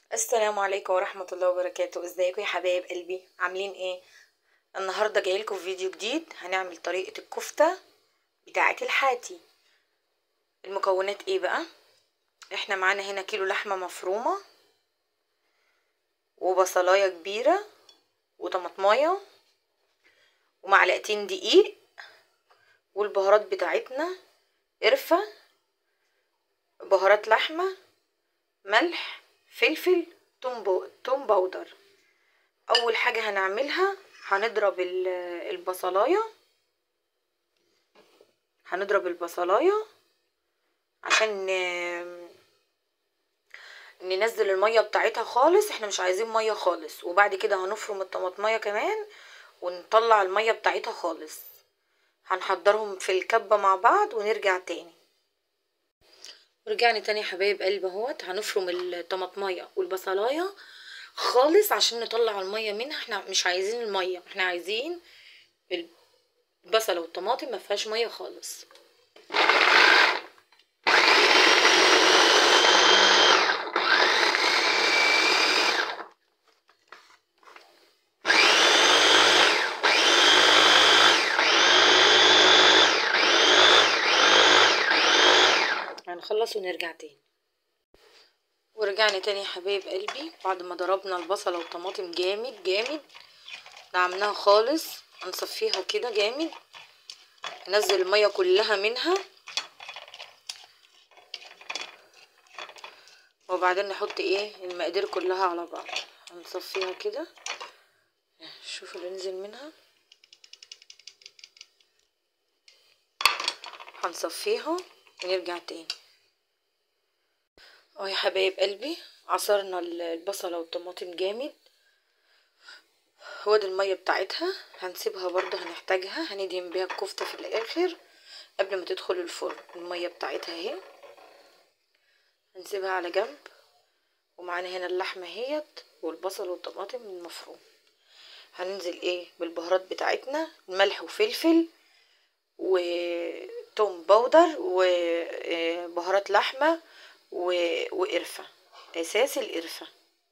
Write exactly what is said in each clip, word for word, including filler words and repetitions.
السلام عليكم ورحمة الله وبركاته. ازيكم يا حبايب قلبي؟ عاملين ايه؟ النهاردة جايلكم في فيديو جديد. هنعمل طريقة الكفتة بتاعة الحاتي. المكونات ايه بقى؟ احنا معانا هنا كيلو لحمة مفرومة، وبصلاية كبيرة، وطماطماية، ومعلقتين دقيق، والبهارات بتاعتنا قرفة، بهارات لحمة، ملح، فلفل، توم بو- توم باودر. اول حاجة هنعملها هنضرب ال- البصلاية هنضرب البصلاية عشان ن- ننزل المية بتاعتها خالص. احنا مش عايزين مية خالص. وبعد كده هنفرم الطماطمية كمان ونطلع المية بتاعتها خالص. هنحضرهم في الكبة مع بعض ونرجع تاني. رجعنا تاني يا حبايب قلب اهوت. هنفرم الطماطمية والبصلاية خالص عشان نطلع المية منها. احنا مش عايزين المية، احنا عايزين البصلة والطماطم ما فيهاش مية خالص. هنخلص ونرجع تاني. ورجعنا تاني يا حبايب قلبي بعد ما ضربنا البصلة والطماطم جامد جامد، نعمناها خالص. هنصفيها كده جامد، ننزل المية كلها منها، وبعدين نحط ايه المقادير كلها على بعض. هنصفيها كده، شوفوا اللي نزل منها. هنصفيها ونرجع تاني. اه يا حبايب قلبي، عصرنا البصلة والطماطم جامد. هو دي المية بتاعتها. هنسيبها برضو، هنحتاجها هندهن بيها الكفتة في الاخر قبل ما تدخل الفرن. المية بتاعتها اهي، هنسيبها على جنب. ومعانا هنا اللحمة اهيت والبصل والطماطم المفروم. هننزل ايه بالبهارات بتاعتنا، ملح وفلفل وتوم باودر وبهارات لحمة وقرفة، اساس القرفة.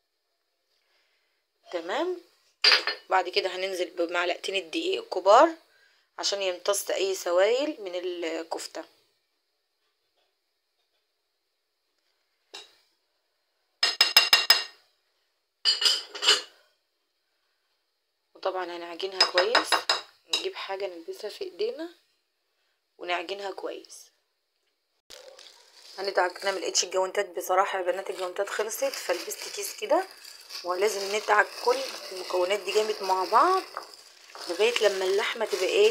تمام. بعد كده هننزل بمعلقتين الدقيق الكبار عشان يمتص اي سوائل من الكفتة. وطبعا هنعجنها كويس، نجيب حاجة نلبسها في ايدينا ونعجنها كويس. هندعك. انا ملقتش الجوانتات بصراحه يا بنات، الجوانتات خلصت فلبست كيس كده. ولازم ندعك كل المكونات دي جامد مع بعض لغايه لما اللحمه تبقى ايه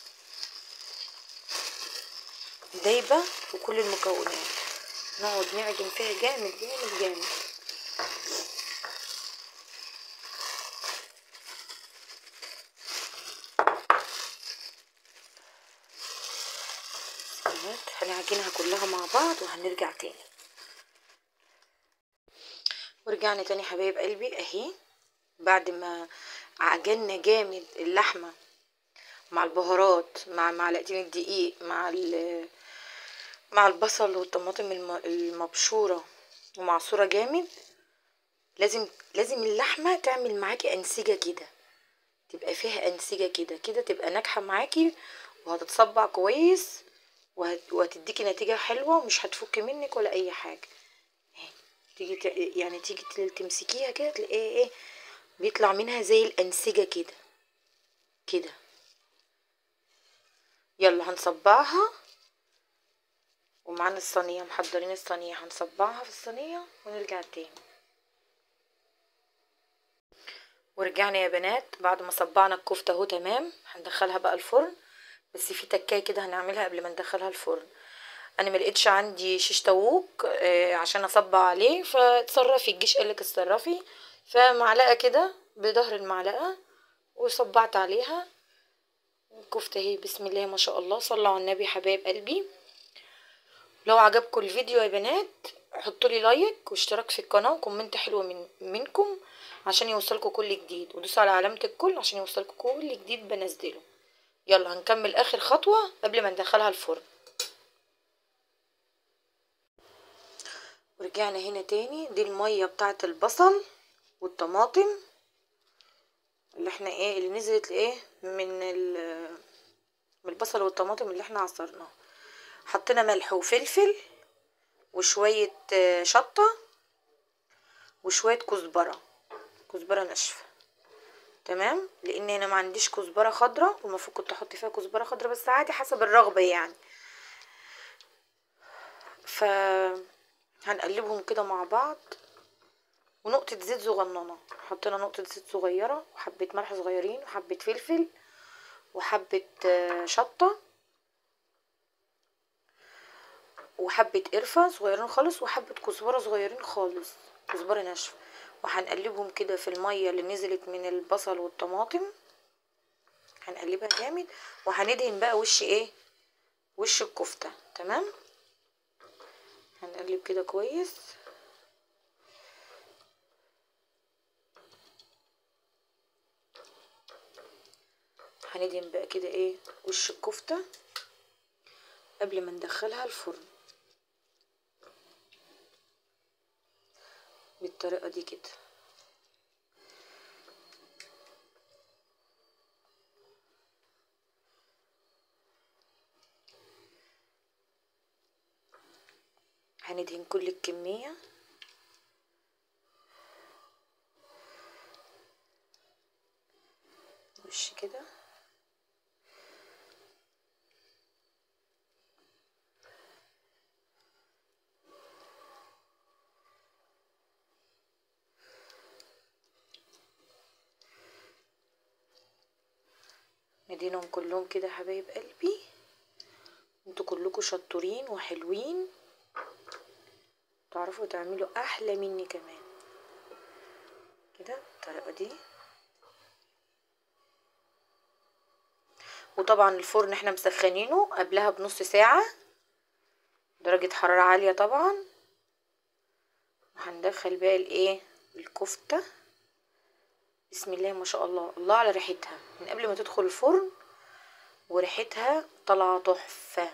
دايبه في كل المكونات. نقعد نعجن فيها جامد جامد جامد. هنعجنها كلها مع بعض وهنرجع تاني. ورجعنا تاني حبايب قلبي اهي. بعد ما عجنا جامد اللحمه مع البهارات مع معلقتين الدقيق مع مع البصل والطماطم المبشوره ومعصوره جامد، لازم لازم اللحمه تعمل معاكي انسجه كده، تبقى فيها انسجه كده كده، تبقى ناجحه معاكي وهتتصبع كويس وهت... وهتديكي نتيجه حلوه ومش هتفك منك ولا اي حاجه. تيجي ت... يعني تيجي تمسكيها كده تلاقيها ايه بيطلع منها زي الانسجه كده كده. يلا هنصبعها. ومعانا الصينيه، محضرين الصينيه، هنصبعها في الصينيه ونرجع تاني. ورجعنا يا بنات بعد ما صبعنا الكفته اهو تمام. هندخلها بقى الفرن، بس في تكايه كده هنعملها قبل ما ندخلها الفرن. انا ما لقيتش عندي شيش طاووق آه عشان اصبع عليه، فاتصرفي الجيش قالك اتصرفي. فمعلقه كده بظهر المعلقه وصبعت عليها الكفته اهي. بسم الله ما شاء الله، صلوا على النبي حبايب قلبي. لو عجبكم الفيديو يا بنات حطوا لي لايك واشتراك في القناه وكومنت حلو من منكم عشان يوصلكم كل جديد، ودوسوا على علامه الكل عشان يوصلكم كل جديد بنزله. يلا هنكمل اخر خطوه قبل ما ندخلها الفرن. ورجعنا هنا تاني. دي المية بتاعه البصل والطماطم اللي احنا ايه اللي نزلت ايه من من البصل والطماطم اللي احنا عصرناها. حطينا ملح وفلفل وشوية شطة وشوية كزبرة كزبرة ناشفة. تمام، لان هنا ما عنديش كزبرة خضراء والمفروض كنت احط فيها كزبرة خضراء بس عادي حسب الرغبة يعني. ف هنقلبهم كده مع بعض. ونقطة زيت صغننة، حطينا نقطة زيت صغيرة وحبة ملح صغيرين وحبة فلفل وحبة شطة وحبة قرفة صغيرين خالص وحبة كزبرة صغيرين خالص كزبرة ناشفة. وهنقلبهم كده في المية اللي نزلت من البصل والطماطم. هنقلبها جامد وهندهن بقى وش ايه وش الكفتة. تمام، هنقلب كده كويس. هندهن بقى كده ايه وش الكفتة قبل ما ندخلها الفرن بالطريقة دي كده. هندهن كل الكمية وش كده. ندهنهم كلهم كده يا حبايب قلبي. انتوا كلكم شطورين وحلوين تعرفوا تعملوا احلى مني كمان كده بالطريقه دي. وطبعا الفرن احنا مسخنينه قبلها بنص ساعه درجه حراره عاليه طبعا. وهندخل بقى الايه الكفته. بسم الله ما شاء الله، الله على ريحتها من قبل ما تدخل الفرن وريحتها طالعه تحفه.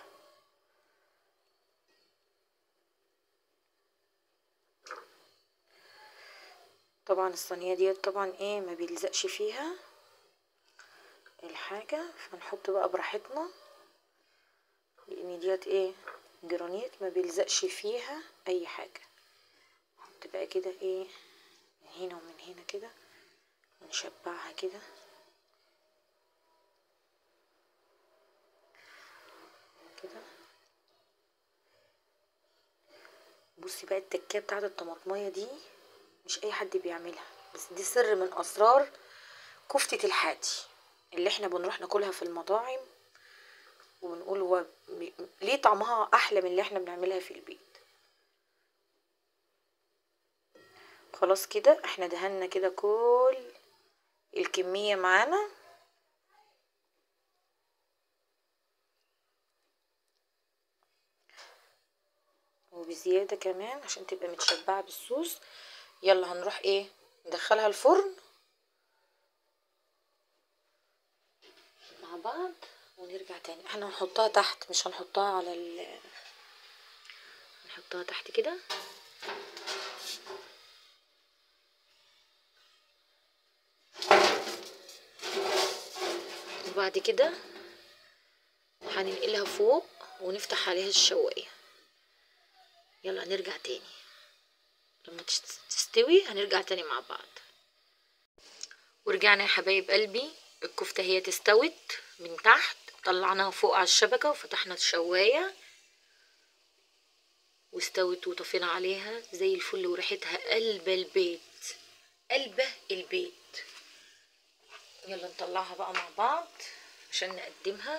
طبعا الصينيه ديت طبعا ايه ما بيلزقش فيها الحاجه فنحط بقى براحتنا لان ديت ايه جرانيت ما بيلزقش فيها اي حاجه. نحط بقى كده ايه من هنا ومن هنا كده ونشبعها كده كده. بصي بقى التكيه بتاعت الطماطميه دي مش اي حد بيعملها بس دي سر من اسرار كفتة الحاتي اللي احنا بنروح ناكلها في المطاعم وبنقول هو ليه طعمها احلى من اللي احنا بنعملها في البيت. خلاص كده احنا دهنا كده كل الكمية معانا. وبزيادة كمان عشان تبقى متشبعة بالصوص. يلا هنروح ايه ندخلها الفرن مع بعض ونرجع تاني. احنا هنحطها تحت مش هنحطها على ال نحطها تحت كده. وبعد كده هننقلها فوق ونفتح عليها الشواية. يلا نرجع تاني لما تستوي هنرجع تاني مع بعض. ورجعنا يا حبايب قلبي. الكفتة هي تستوت من تحت طلعناها فوق على الشبكة وفتحنا الشواية واستوت وطفينا عليها زي الفل وريحتها قلب البيت قلبه البيت. يلا نطلعها بقى مع بعض عشان نقدمها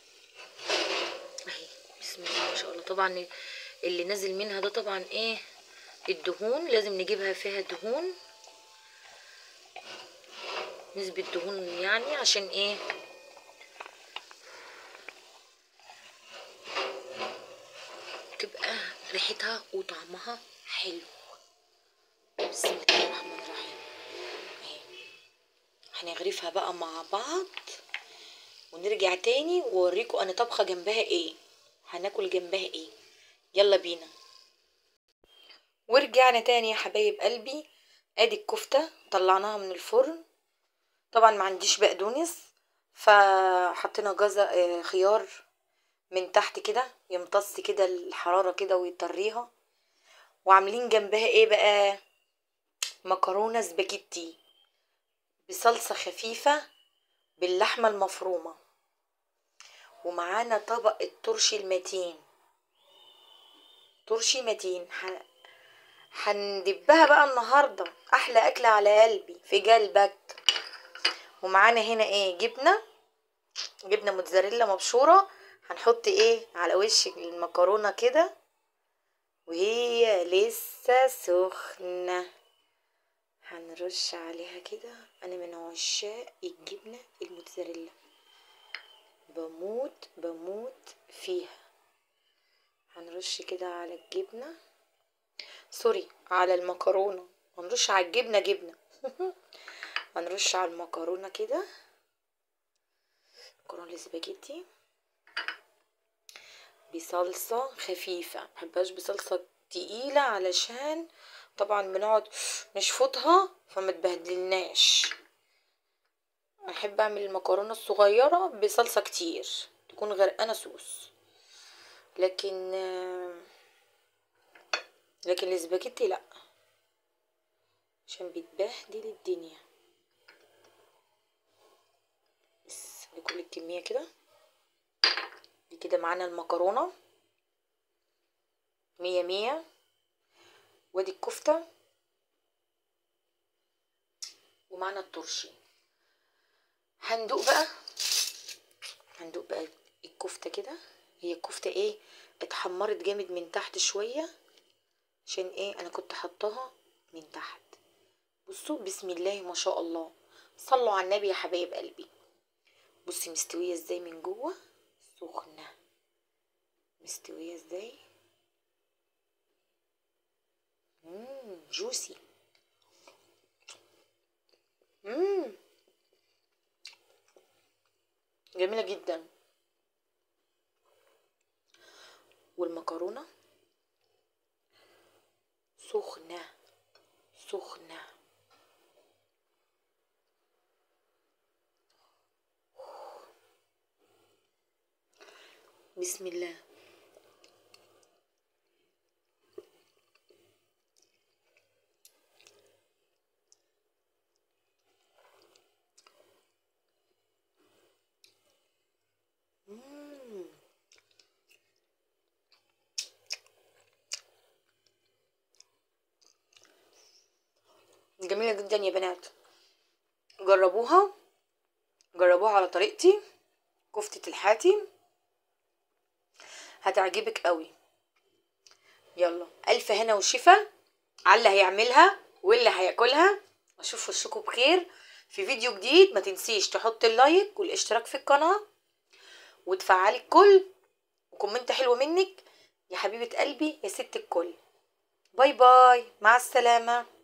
اهي. بسم الله ما شاء الله. طبعا اللي نازل منها ده طبعا ايه الدهون لازم نجيبها فيها دهون نسبة دهون يعني عشان ايه تبقى ريحتها وطعمها حلو. بسم الله الرحمن الرحيم. اهي هنغرفها بقى مع بعض ونرجع تاني واوريكم انا طبخه جنبها ايه هناكل جنبها ايه. يلا بينا. ورجعنا تاني يا حبايب قلبي. ادي الكفتة طلعناها من الفرن. طبعا ما عنديش بقدونس، فحطينا جزر خيار من تحت كده يمتص كده الحرارة كده ويطريها. وعاملين جنبها ايه بقى؟ مكرونة سباجيتي بصلصة خفيفة باللحمة المفرومة. ومعانا طبق الترشي المتين، ترشي متين. هندبها بقى النهاردة احلى اكلة على قلبي في قلبك. ومعانا هنا ايه؟ جبنة جبنة موتزاريلا مبشورة. هنحط ايه على وش المكرونة كده وهي لسه سخنة، هنرش عليها كده. انا من عشاق الجبنة الموتزاريلا، بموت بموت فيها. هنرش كده على الجبنة، سوري على المكرونة، هنرش على الجبنة جبنة هنرش على المكرونة كده، مكرونة السباجيتي بصلصة خفيفة. محبهاش بصلصة تقيلة علشان طبعا بنقعد نشفطها فما تبهدلناش. احب اعمل المكرونة الصغيرة بصلصة كتير تكون غرقانة صوص، لكن لكن السباجيتي لا، عشان بتبهدل الدنيا. بس لكل الكمية كده. دي كده معانا المكرونة مية مية. وادي الكفتة ومعانا الترشي. هندوق بقى هندوق بقى الكفتة كده. هي الكفتة ايه؟ اتحمرت جامد من تحت شوية، عشان ايه؟ انا كنت حطاها من تحت. بصوا بسم الله ما شاء الله، صلوا على النبي يا حبايب قلبي. بصي مستوية ازاي من جوه، سخنة مستوية ازاي. مم جوسي. مم جميلة جدا. والمكرونة سخنة سخنة. بسم الله. مم. جميلة جدا يا بنات، جربوها جربوها على طريقتي كفتة الحاتي، هتعجبك قوي. يلا الف هنا وشفا على اللي هيعملها واللي هياكلها. اشوف وشكم بخير في فيديو جديد. ما تنسيش تحط اللايك والاشتراك في القناة وتفعلي الكل وكومنت حلو منك يا حبيبة قلبي يا ست الكل. باي باي، مع السلامة.